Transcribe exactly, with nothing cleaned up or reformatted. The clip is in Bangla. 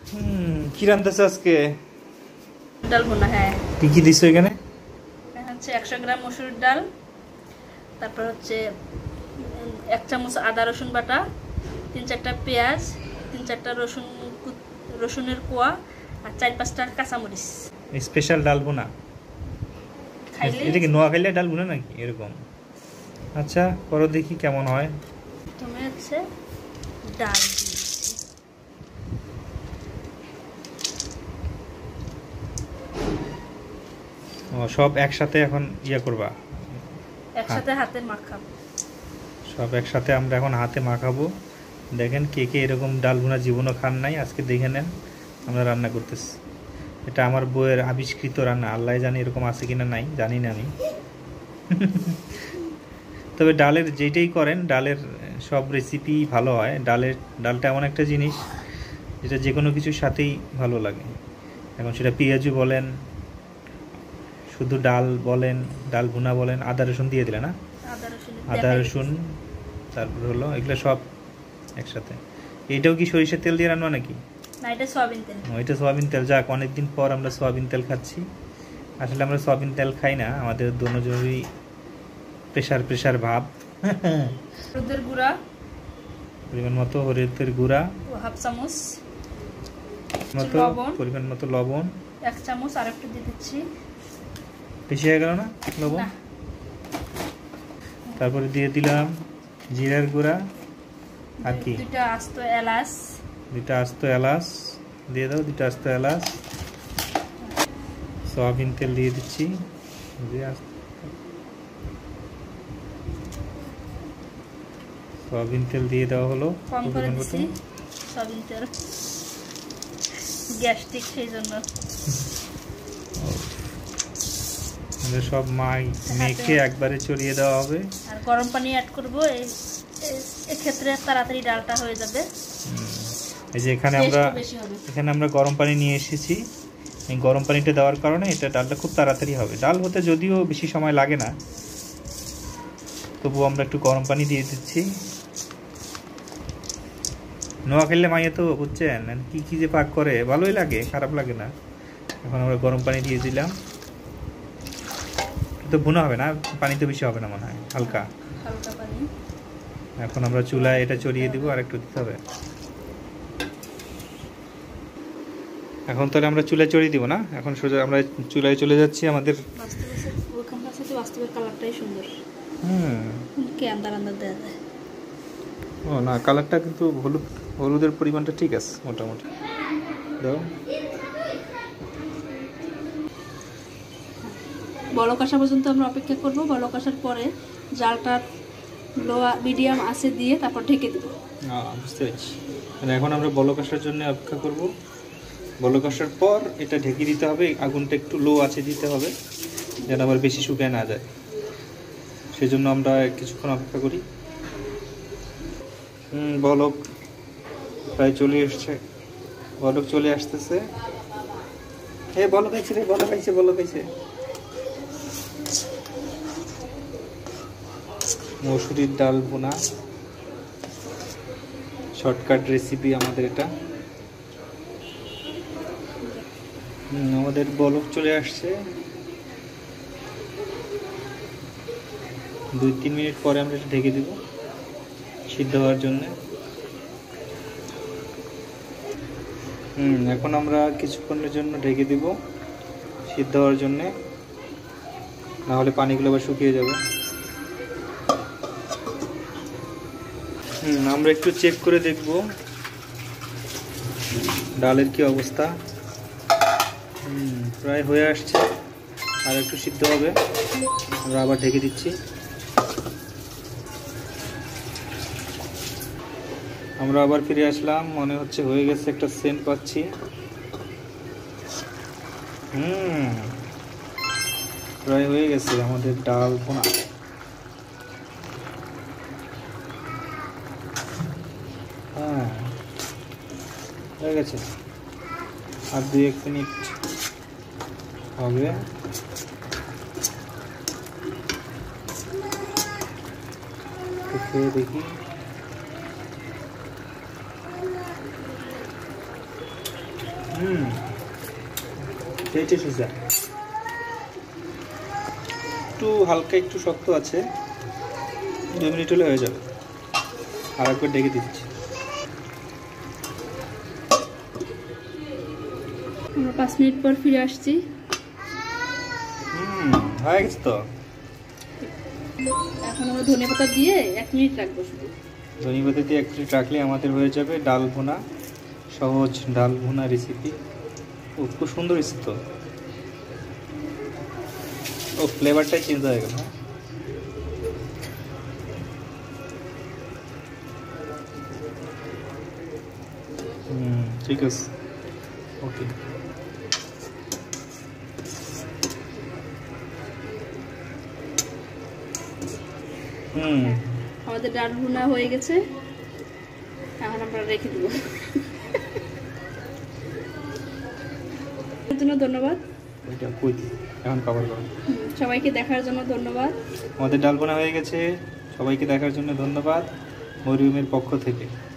হুম, কি রান্নাছে আজকে? ডাল ভুনা। হ্যাঁ, কি কি দিছো এখানে? হচ্ছে একশো গ্রাম মসুর ডাল, তারপর হচ্ছে এক চামচ আদা রসুন বাটা, তিন চারটা পেঁয়াজ, তিন চারটা রসুন রসুনের কোয়া, আর চার পাঁচটা কাঁচামরিচ। স্পেশাল ডাল ভুনা। এটা কি নোয়াখালীর ডাল ভুনা নাকি এরকম? আচ্ছা, করো দেখি কেমন হয়। তুমি হচ্ছে ডাল ও, সব একসাথে এখন ইয়া করবা, একসাথে হাতে মাখাবো। সব একসাথে আমরা এখন হাতে মাখাবো। দেখেন কে কে এরকম ডাল ভুনা জীবনও খান নাই, আজকে দেখে নেন আমরা রান্না করতেছি। এটা আমার বউয়ের আবিষ্কৃত রান্না, আল্লাহ জানি এরকম আছে কিনা, নাই জানি না আমি। তবে ডালের যেটাই করেন, ডালের সব রেসিপি ভালো হয়। ডালের ডালটা এমন একটা জিনিস যেটা যে কোনো কিছুর সাথেই ভালো লাগে। এখন সেটা পেঁয়াজু বলেন, শুধু ডাল বলেন, ডাল ভুনা বলেন, আদা রসুন দিয়ে দিলে না, আদা রসুন, তারপর হলো এগুলো সব একসাথে। এইটাও কি সরিষার তেল দিয়ে রান্না নাকি? না, এটা সয়াবিন তেল। এটা সয়াবিন তেল। যাক, অনেকদিন পর আমরা সয়াবিন তেল খাচ্ছি। আসলে আমরা সয়াবিন তেল খাই না, আমাদের দোনোজনই প্রেশার প্রেশার ভাব। হলুদের গুঁড়া পরিমাণ মতো, হলুদের গুঁড়া হাফ চামচ মতো, পরিমাণ মতো লবণ এক চামচ, আর একটু দিয়ে দিচ্ছি। বেশি হয়ে গেল না লবণ? তারপরে দিয়ে দিলাম জিরার গুঁড়া, আর কি দুইটা আস্ত এলাচ, দুইটা আস্ত এলাচ দিয়ে দাও, দুইটা আস্ত এলাচ। সয়াবিন তেল দিয়ে দিচ্ছি, সয়াবিন তেল দিয়ে দেওয়া হলো। কম করে দিচ্ছি সয়াবিন তেল, গ্যাস্ট্রিক সেই জন্য। সব মাই মেখে একবারে চড়িয়ে দেওয়া হবে। আর গরম পানি অ্যাড করব, এই ক্ষেত্রে তাড়াতাড়ি ডালটা হয়ে যাবে। এই যে এখানে আমরা এখানে আমরা গরম পানি নিয়ে এসেছি। এই গরম পানিটা দেওয়ার কারণে এটা ডালটা খুব তাড়াতাড়ি হবে। ডাল হতে যদিও বেশি সময় লাগে না, তবুও আমরা একটু গরম পানি দিয়ে দিচ্ছি। নোয়াখালী মাইয়া তো বুঝছেন কি কি যে পাক করে, ভালোই লাগে, খারাপ লাগে না। এখন আমরা গরম পানি দিয়ে দিলাম। তো ভুনা হবে না, পানি তো বেশি হবে না মনে হয়, হালকা হালকা পানি। এখন আমরা চুলায় এটা চড়িয়ে দিব, আর একটু দিতে হবে। এখন তাহলে আমরা চুলায় চড়িয়ে দিব না, এখন সোজা আমরা চুলায় চলে যাচ্ছি। আমাদের বাস্তবের কালারটাই সুন্দর। হুম, কি আন্দার আন্দার দেয়া যায়। ও না, কালারটা কিন্তু হলুদ, হলুদের পরিমাণটা ঠিক আছে মোটামুটি। দাও, বলক আসা পর্যন্ত আমরা অপেক্ষা করব। বলক আসার পরে জালটা লো মিডিয়াম আঁচে দিয়ে তারপর ঢেকে দেব। বুঝতে পেরেছি। মানে এখন আমরা বলক আসার জন্য অপেক্ষা করব। বলক আসার পর এটা ঢেকে দিতে হবে, আগুনটা একটু লো আঁচে দিতে হবে যেন আবার বেশি শুকায় না যায়। সেজন্য আমরা কিছুক্ষণ অপেক্ষা করি। হুম, বলক প্রায় চলে এসছে, বলক চলে আসতেছে। হে বলক আইছে রে, বলক আইছে, বলক আইছে। মসুরির ডাল ভুনা, শর্টকাট রেসিপি আমাদের এটা। আমাদের বলক চলে আসছে। দুই তিন মিনিট পরে আমরা এটা ঢেকে দিব সিদ্ধ হওয়ার জন্য। হুম, এখন আমরা কিছুক্ষণের জন্য ঢেকে দিব সিদ্ধ হওয়ার জন্যে, না হলে পানিগুলো আবার শুকিয়ে যাবে। হুম, আমরা একটু চেক করে দেখব ডালের কি অবস্থা। হুম, প্রায় হয়ে আসছে, আর একটু সিদ্ধ হবে। আমরা আবার ঢেকে দিচ্ছি। আমরা আবার ফিরে আসলাম, মনে হচ্ছে হয়ে গেছে, একটা সেন্ট পাচ্ছি। হুম, প্রায় হয়ে গেছে আমাদের ডাল ভুনা। হ্যাঁ, হয়ে গেছে, আর দুই এক মিনিট হবে। খেয়ে দেখি। হুম এইটা সুজা একটু হালকা একটু শক্ত আছে, দুই মিনিট হলে হয়ে যাবে। আর একবার ডেকে দিচ্ছি। আমরা পাঁচ মিনিট পর ফিরে আসছি। হুম হয়ে গেছে তো। এখন আমরা ধনে পাতা দিয়ে এক মিনিট রাখবো শুধু। ধনে পাতা দিয়ে এক মিনিট রাখলে আমাদের হয়ে যাবে ডাল ভুনা, সহজ ডাল ভুনা রেসিপি। ও খুব সুন্দর রেসিপি তো। ও ফ্লেভারটাই চেঞ্জ হয়ে গেল। হুম ঠিক আছে, ওকে। হুম আমাদের ডাল ভুনা হয়ে গেছে, এখন আমরা রেখে দেবো। জন্য ধন্যবাদ। ওইটা কই দিই, এখন কভার করো। সবাইকে দেখার জন্য ধন্যবাদ। আমাদের ডাল ভুনা হয়ে গেছে, সবাইকে দেখার জন্য ধন্যবাদ মরিয়মের পক্ষ থেকে।